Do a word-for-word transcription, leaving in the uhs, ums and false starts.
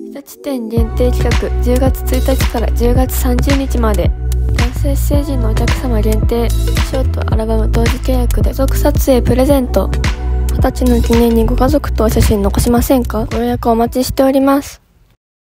日立店限定企画、じゅうがつついたちからじゅうがつさんじゅうにちまで、男性成人のお客様限定、ショートアルバム同時契約で家族撮影プレゼント。はたちの記念にご家族とお写真残しませんか？ご予約お待ちしております。